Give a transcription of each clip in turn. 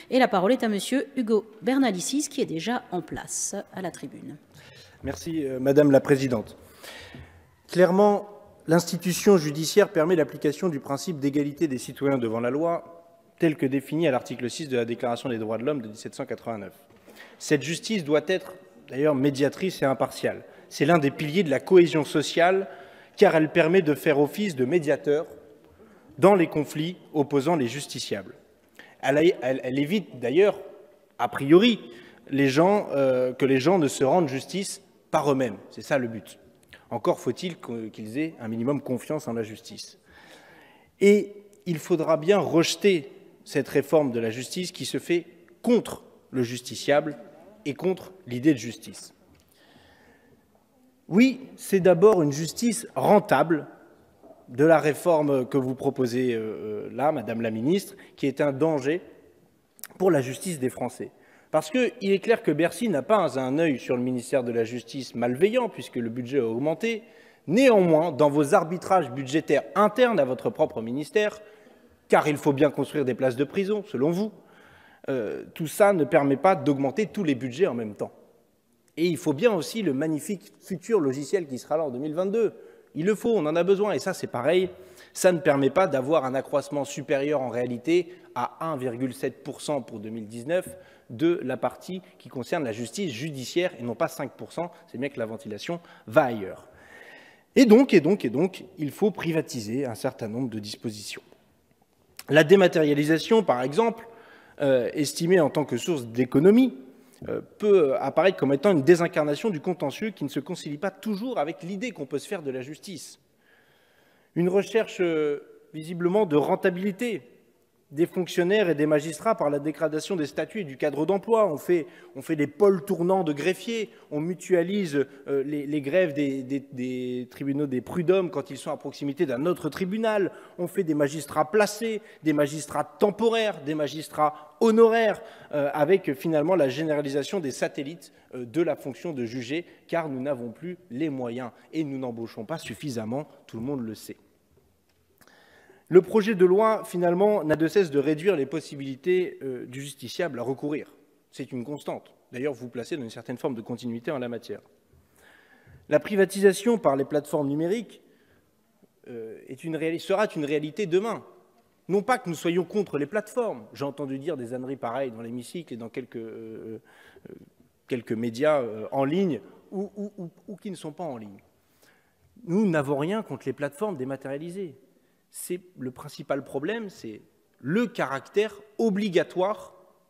Et la parole est à monsieur Hugo Bernalicis, qui est déjà en place à la tribune. Merci, Madame la Présidente. Clairement, l'institution judiciaire permet l'application du principe d'égalité des citoyens devant la loi, tel que défini à l'article 6 de la Déclaration des droits de l'homme de 1789. Cette justice doit être, d'ailleurs, médiatrice et impartiale. C'est l'un des piliers de la cohésion sociale, car elle permet de faire office de médiateur dans les conflits opposant les justiciables. Elle évite d'ailleurs, a priori, que les gens ne se rendent justice par eux-mêmes. C'est ça le but. Encore faut-il qu'ils aient un minimum confiance en la justice. Et il faudra bien rejeter cette réforme de la justice qui se fait contre le justiciable et contre l'idée de justice. Oui, c'est d'abord une justice rentable de la réforme que vous proposez là, Madame la Ministre, qui est un danger pour la justice des Français. Parce qu'il est clair que Bercy n'a pas un œil sur le ministère de la Justice malveillant, puisque le budget a augmenté. Néanmoins, dans vos arbitrages budgétaires internes à votre propre ministère, car il faut bien construire des places de prison, selon vous, tout ça ne permet pas d'augmenter tous les budgets en même temps. Et il faut bien aussi le magnifique futur logiciel qui sera là en 2022. Il le faut, on en a besoin, et ça c'est pareil, ça ne permet pas d'avoir un accroissement supérieur en réalité à 1,7% pour 2019 de la partie qui concerne la justice judiciaire et non pas 5%, c'est bien que la ventilation va ailleurs. Et donc, il faut privatiser un certain nombre de dispositions. La dématérialisation, par exemple, estimée en tant que source d'économie, peut apparaître comme étant une désincarnation du contentieux qui ne se concilie pas toujours avec l'idée qu'on peut se faire de la justice. Une recherche visiblement de rentabilité des fonctionnaires et des magistrats par la dégradation des statuts et du cadre d'emploi. On fait des pôles tournants de greffiers, on mutualise les grèves des tribunaux des prud'hommes quand ils sont à proximité d'un autre tribunal, on fait des magistrats placés, des magistrats temporaires, des magistrats honoraires, avec finalement la généralisation des satellites de la fonction de juger, car nous n'avons plus les moyens et nous n'embauchons pas suffisamment, tout le monde le sait. Le projet de loi, finalement, n'a de cesse de réduire les possibilités du justiciable à recourir. C'est une constante. D'ailleurs, vous placez dans une certaine forme de continuité en la matière. La privatisation par les plateformes numériques sera une réalité demain. Non pas que nous soyons contre les plateformes. J'ai entendu dire des âneries pareilles dans l'hémicycle et dans quelques médias en ligne ou qui ne sont pas en ligne. Nous n'avons rien contre les plateformes dématérialisées. Le principal problème, c'est le caractère obligatoire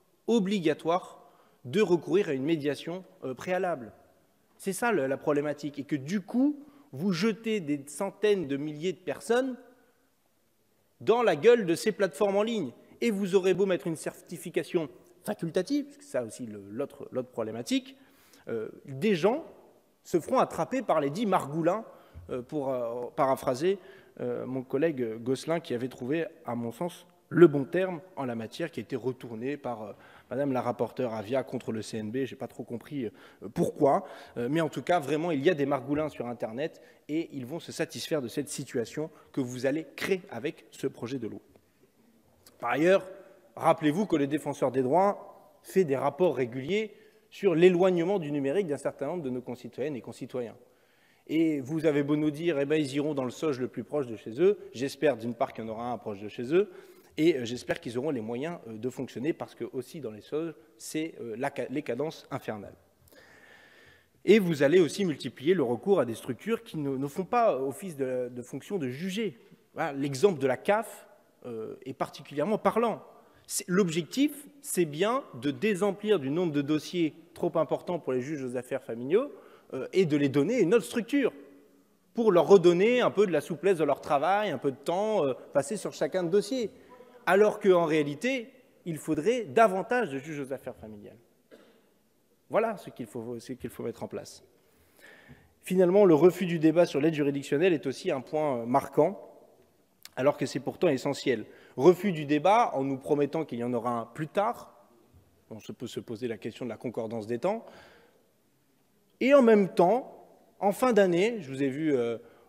de recourir à une médiation préalable. C'est ça la problématique. Et que du coup, vous jetez des centaines de milliers de personnes dans la gueule de ces plateformes en ligne. Et vous aurez beau mettre une certification facultative, parce que c'est ça aussi l'autre problématique, des gens se feront attraper par les dits margoulins, pour paraphraser mon collègue Gosselin, qui avait trouvé, à mon sens, le bon terme en la matière, qui a été retourné par Madame la rapporteure Avia contre le CNB. Je n'ai pas trop compris pourquoi, mais en tout cas, vraiment, il y a des margoulins sur Internet et ils vont se satisfaire de cette situation que vous allez créer avec ce projet de loi. Par ailleurs, rappelez-vous que le Défenseur des droits fait des rapports réguliers sur l'éloignement du numérique d'un certain nombre de nos concitoyennes et concitoyens. Et vous avez beau nous dire, eh bien, ils iront dans le SOGE le plus proche de chez eux. J'espère d'une part qu'il y en aura un proche de chez eux, et j'espère qu'ils auront les moyens de fonctionner, parce que aussi dans les SOGE, c'est les cadences infernales. Et vous allez aussi multiplier le recours à des structures qui ne font pas office de fonction de juger. Voilà, l'exemple de la CAF est particulièrement parlant. L'objectif, c'est bien de désemplir du nombre de dossiers trop importants pour les juges aux affaires familiaux, et de les donner une autre structure pour leur redonner un peu de la souplesse de leur travail, un peu de temps passé sur chacun de dossiers. Alors qu'en réalité, il faudrait davantage de juges aux affaires familiales. Voilà ce qu'il faut mettre en place. Finalement, le refus du débat sur l'aide juridictionnelle est aussi un point marquant, alors que c'est pourtant essentiel. Refus du débat en nous promettant qu'il y en aura un plus tard. On peut se poser la question de la concordance des temps. Et en même temps, en fin d'année, je vous ai vu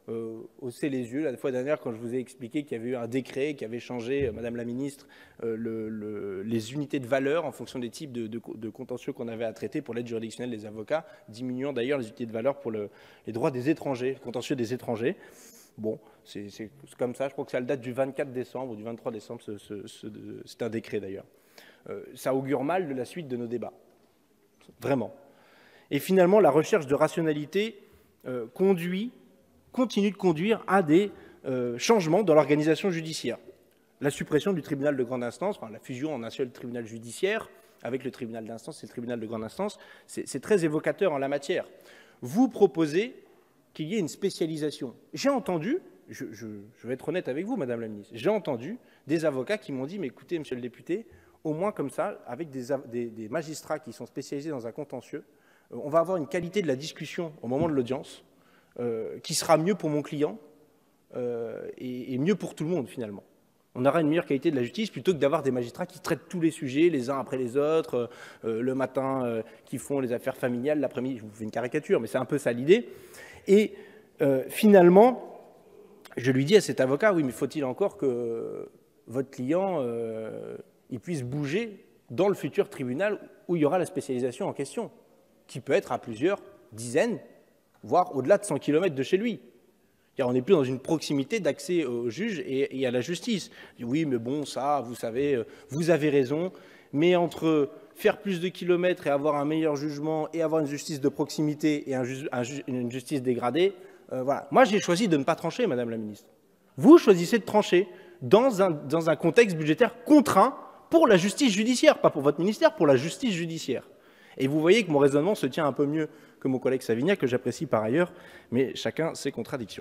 hausser les yeux la fois dernière quand je vous ai expliqué qu'il y avait eu un décret qui avait changé, Madame la Ministre, les unités de valeur en fonction des types de contentieux qu'on avait à traiter pour l'aide juridictionnelle des avocats, diminuant d'ailleurs les unités de valeur pour les droits des étrangers, le contentieux des étrangers. Bon, c'est comme ça, je crois que ça date du 24 décembre ou du 23 décembre, c'est un décret d'ailleurs. Ça augure mal de la suite de nos débats, vraiment. Et finalement, la recherche de rationalité continue de conduire à des changements dans l'organisation judiciaire. La suppression du tribunal de grande instance, enfin, la fusion en un seul tribunal judiciaire, avec le tribunal d'instance et le tribunal de grande instance, c'est très évocateur en la matière. Vous proposez qu'il y ait une spécialisation. J'ai entendu, je vais être honnête avec vous, Madame la Ministre, j'ai entendu des avocats qui m'ont dit, mais écoutez, Monsieur le député, au moins comme ça, avec des magistrats qui sont spécialisés dans un contentieux, on va avoir une qualité de la discussion au moment de l'audience qui sera mieux pour mon client et mieux pour tout le monde, finalement. On aura une meilleure qualité de la justice plutôt que d'avoir des magistrats qui traitent tous les sujets les uns après les autres, le matin qui font les affaires familiales, l'après-midi, je vous fais une caricature, mais c'est un peu ça l'idée. Et finalement, je lui dis à cet avocat, oui, mais faut-il encore que votre client il puisse bouger dans le futur tribunal où il y aura la spécialisation en question, qui peut être à plusieurs dizaines, voire au-delà de 100 km de chez lui. On n'est plus dans une proximité d'accès au juge et à la justice. Oui, mais bon, ça, vous savez, vous avez raison, mais entre faire plus de kilomètres et avoir un meilleur jugement et avoir une justice de proximité et une justice dégradée, voilà. Moi, j'ai choisi de ne pas trancher, Madame la Ministre. Vous choisissez de trancher dans un contexte budgétaire contraint pour la justice judiciaire, pas pour votre ministère, pour la justice judiciaire. Et vous voyez que mon raisonnement se tient un peu mieux que mon collègue Savignac, que j'apprécie par ailleurs, mais chacun ses contradictions.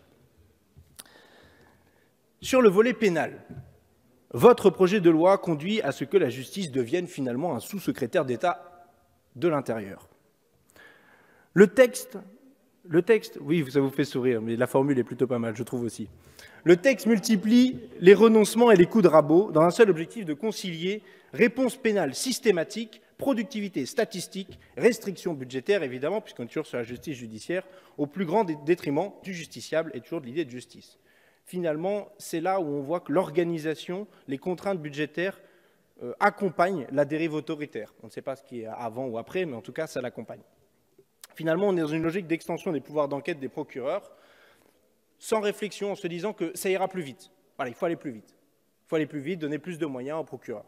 Sur le volet pénal, votre projet de loi conduit à ce que la justice devienne finalement un sous-secrétaire d'État de l'Intérieur. Le texte, oui, ça vous fait sourire, mais la formule est plutôt pas mal, je trouve aussi. Le texte multiplie les renoncements et les coups de rabot dans un seul objectif de concilier réponse pénale systématique, productivité statistique, restrictions budgétaires, évidemment, puisqu'on est toujours sur la justice judiciaire, au plus grand détriment du justiciable et toujours de l'idée de justice. Finalement, c'est là où on voit que l'organisation, les contraintes budgétaires accompagnent la dérive autoritaire. On ne sait pas ce qui est avant ou après, mais en tout cas, ça l'accompagne. Finalement, on est dans une logique d'extension des pouvoirs d'enquête des procureurs, sans réflexion, en se disant que ça ira plus vite. Voilà, il faut aller plus vite. Il faut aller plus vite, donner plus de moyens aux procureurs.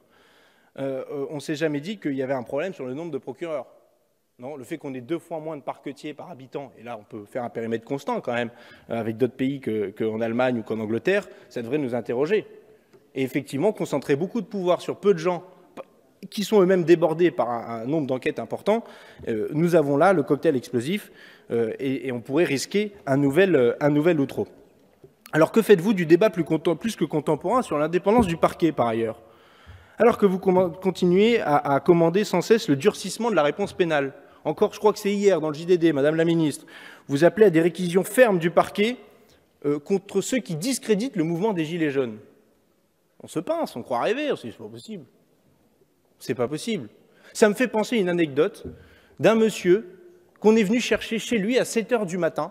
On ne s'est jamais dit qu'il y avait un problème sur le nombre de procureurs. Non, le fait qu'on ait 2 fois moins de parquetiers par habitant, et là on peut faire un périmètre constant quand même, avec d'autres pays qu'en Allemagne ou qu'en Angleterre, ça devrait nous interroger. Et effectivement, concentrer beaucoup de pouvoir sur peu de gens qui sont eux-mêmes débordés par un nombre d'enquêtes important, nous avons là le cocktail explosif et on pourrait risquer un nouvel outreau. Alors que faites-vous du débat plus que contemporain sur l'indépendance du parquet par ailleurs? Alors que vous continuez à commander sans cesse le durcissement de la réponse pénale. Encore, je crois que c'est hier, dans le JDD, Madame la Ministre, vous appelez à des réquisitions fermes du parquet contre ceux qui discréditent le mouvement des Gilets jaunes. On se pince, on croit rêver, c'est pas possible. C'est pas possible. Ça me fait penser à une anecdote d'un monsieur qu'on est venu chercher chez lui à 7 h du matin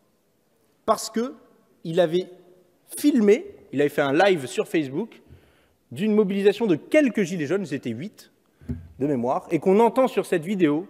parce qu'il avait filmé, il avait fait un live sur Facebook d'une mobilisation de quelques gilets jaunes, c'était 8 de mémoire, et qu'on entend sur cette vidéo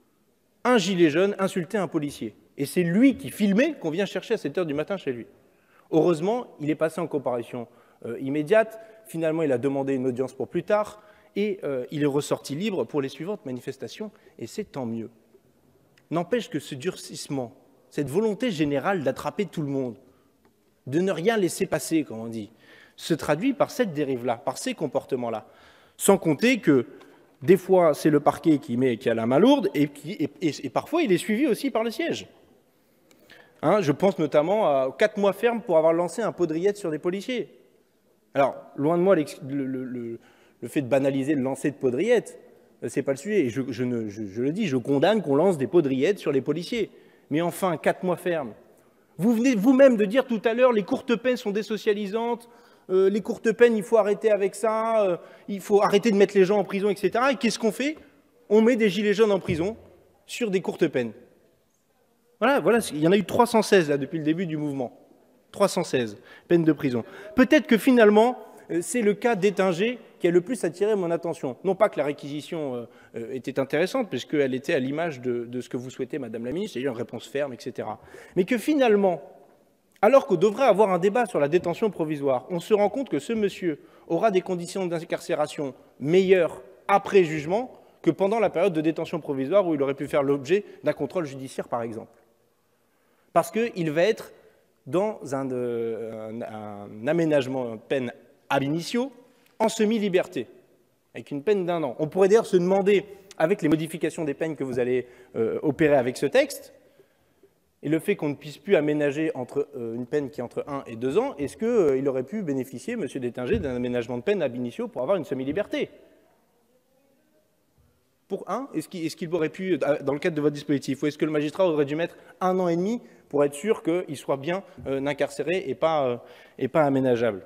un gilet jaune insulter un policier. Et c'est lui qui filmait qu'on vient chercher à 7 h du matin chez lui. Heureusement, il est passé en comparution immédiate. Finalement, il a demandé une audience pour plus tard et il est ressorti libre pour les suivantes manifestations, et c'est tant mieux. N'empêche que ce durcissement, cette volonté générale d'attraper tout le monde, de ne rien laisser passer, comme on dit, se traduit par cette dérive-là, par ces comportements-là. Sans compter que, des fois, c'est le parquet qui a la main lourde, et parfois, il est suivi aussi par le siège. Hein, je pense notamment à 4 mois ferme pour avoir lancé un pot de rillettes sur des policiers. Alors, loin de moi le fait de banaliser le lancer de pots de rillettes, c'est pas le sujet. Je le dis, je condamne qu'on lance des pots de rillettes sur les policiers. Mais enfin, 4 mois ferme. Vous venez vous-même de dire tout à l'heure, les courtes peines sont désocialisantes, les courtes peines, il faut arrêter avec ça, il faut arrêter de mettre les gens en prison, etc. Et qu'est-ce qu'on fait? On met des gilets jaunes en prison sur des courtes peines. Voilà, il y en a eu 316 là, depuis le début du mouvement. 316 peines de prison. Peut-être que finalement, c'est le cas d'Ettinger qui a le plus attiré mon attention. Non pas que la réquisition était intéressante, puisqu'elle était à l'image de ce que vous souhaitez, Madame la Ministre, c'est-à-dire une réponse ferme, etc. Mais que finalement, alors qu'on devrait avoir un débat sur la détention provisoire, on se rend compte que ce monsieur aura des conditions d'incarcération meilleures après jugement que pendant la période de détention provisoire où il aurait pu faire l'objet d'un contrôle judiciaire, par exemple. Parce qu'il va être dans un aménagement de peine ab initio en semi-liberté, avec une peine d'1 an. On pourrait d'ailleurs se demander, avec les modifications des peines que vous allez opérer avec ce texte, et le fait qu'on ne puisse plus aménager entre une peine qui est entre 1 et 2 ans, est-ce qu'il aurait pu bénéficier, M. Dettinger, d'un aménagement de peine ab initio pour avoir une semi-liberté? Pour 1, est-ce qu'il aurait pu, dans le cadre de votre dispositif, ou est-ce que le magistrat aurait dû mettre 1 an et demi pour être sûr qu'il soit bien incarcéré et pas aménageable?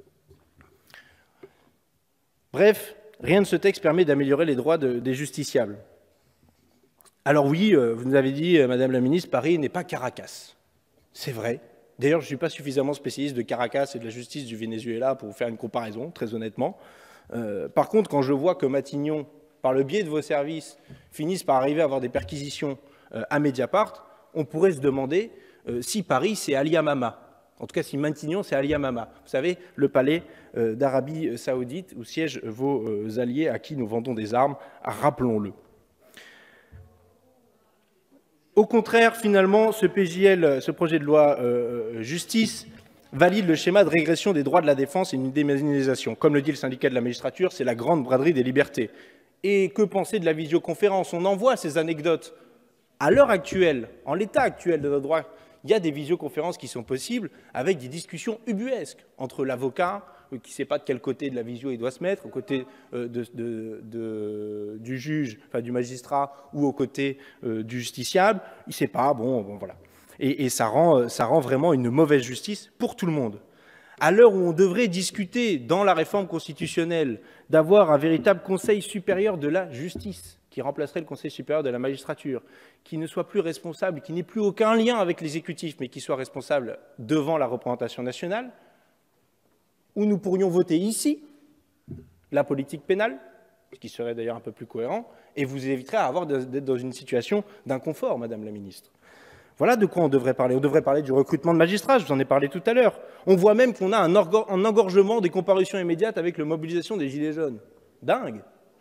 Bref, rien de ce texte permet d'améliorer les droits des justiciables. Alors oui, vous nous avez dit, Madame la Ministre, Paris n'est pas Caracas. C'est vrai. D'ailleurs, je ne suis pas suffisamment spécialiste de Caracas et de la justice du Venezuela pour vous faire une comparaison, très honnêtement. Par contre, quand je vois que Matignon, par le biais de vos services, finissent par arriver à avoir des perquisitions à Mediapart, on pourrait se demander si Paris, c'est Ali Hamama. En tout cas, si Matignon, c'est Ali Hamama. Vous savez, le palais d'Arabie Saoudite où siègent vos alliés à qui nous vendons des armes, rappelons-le. Au contraire, finalement, ce projet de loi justice, valide le schéma de régression des droits de la défense et une démanisation. Comme le dit le syndicat de la magistrature, c'est la grande braderie des libertés. Et que penser de la visioconférence? On en voit ces anecdotes. À l'heure actuelle, en l'état actuel de notre droit, il y a des visioconférences qui sont possibles avec des discussions ubuesques entre l'avocat, qui ne sait pas de quel côté de la visio il doit se mettre, au côté du juge, enfin du magistrat, ou au côté du justiciable. Il ne sait pas, bon voilà. Et ça rend vraiment une mauvaise justice pour tout le monde. À l'heure où on devrait discuter dans la réforme constitutionnelle d'avoir un véritable Conseil supérieur de la justice, qui remplacerait le Conseil supérieur de la magistrature, qui ne soit plus responsable, qui n'ait plus aucun lien avec l'exécutif, mais qui soit responsable devant la représentation nationale, où nous pourrions voter ici la politique pénale, ce qui serait d'ailleurs un peu plus cohérent, et vous éviterez d'être dans une situation d'inconfort, Madame la Ministre. Voilà de quoi on devrait parler. On devrait parler du recrutement de magistrats, je vous en ai parlé tout à l'heure. On voit même qu'on a un engorgement des comparutions immédiates avec la mobilisation des Gilets jaunes. Dingue.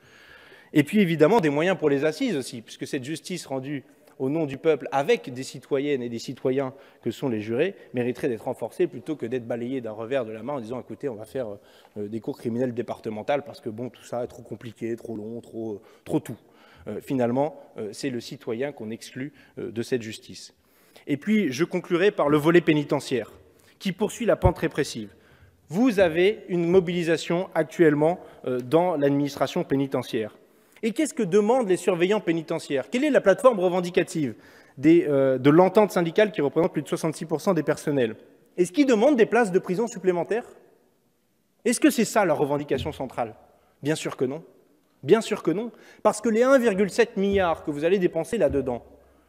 Et puis évidemment des moyens pour les assises aussi, puisque cette justice rendue au nom du peuple avec des citoyennes et des citoyens que sont les jurés mériterait d'être renforcée plutôt que d'être balayée d'un revers de la main en disant écoutez, on va faire des cours criminelles départementales parce que bon, tout ça est trop compliqué, trop long, trop tout. Finalement, c'est le citoyen qu'on exclut de cette justice. Et puis, je conclurai par le volet pénitentiaire, qui poursuit la pente répressive. Vous avez une mobilisation actuellement dans l'administration pénitentiaire. Et qu'est-ce que demandent les surveillants pénitentiaires? Quelle est la plateforme revendicative de l'entente syndicale qui représente plus de 66% des personnels? Est-ce qu'ils demandent des places de prison supplémentaires? Est-ce que c'est ça leur revendication centrale? Bien sûr que non. Bien sûr que non. Parce que les 1,7 milliard que vous allez dépenser là-dedans,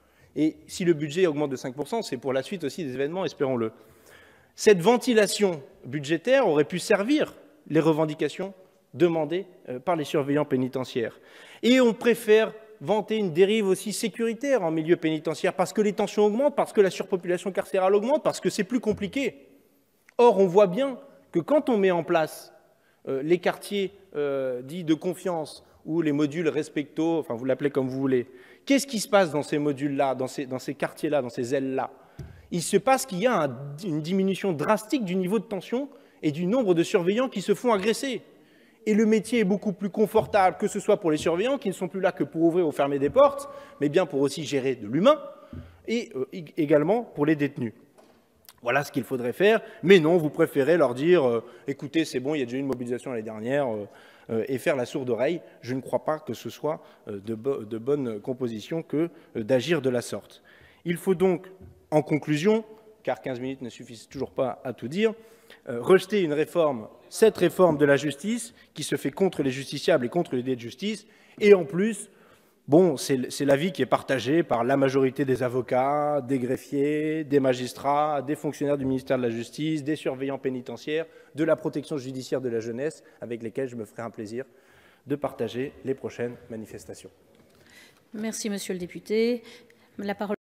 et si le budget augmente de 5%, c'est pour la suite aussi des événements, espérons-le. Cette ventilation budgétaire aurait pu servir les revendications demandées par les surveillants pénitentiaires. Et on préfère vanter une dérive aussi sécuritaire en milieu pénitentiaire parce que les tensions augmentent, parce que la surpopulation carcérale augmente, parce que c'est plus compliqué. Or, on voit bien que quand on met en place les quartiers dits de confiance ou les modules respecto, enfin vous l'appelez comme vous voulez, qu'est-ce qui se passe dans ces modules-là, dans ces quartiers-là, dans ces ailes-là? Il se passe qu'il y a une diminution drastique du niveau de tension et du nombre de surveillants qui se font agresser. Et le métier est beaucoup plus confortable, que ce soit pour les surveillants qui ne sont plus là que pour ouvrir ou fermer des portes, mais bien pour aussi gérer de l'humain, et également pour les détenus. Voilà ce qu'il faudrait faire, mais non, vous préférez leur dire « écoutez, c'est bon, il y a déjà eu une mobilisation l'année dernière », et faire la sourde oreille. Je ne crois pas que ce soit de bonne composition que d'agir de la sorte. Il faut donc, en conclusion, car 15 minutes ne suffisent toujours pas à tout dire, rejeter cette réforme de la justice qui se fait contre les justiciables et contre les délais de justice, et en plus Bon, c'est l'avis qui est partagé par la majorité des avocats, des greffiers, des magistrats, des fonctionnaires du ministère de la Justice, des surveillants pénitentiaires, de la protection judiciaire de la jeunesse, avec lesquels je me ferai un plaisir de partager les prochaines manifestations. Merci, monsieur le député. La parole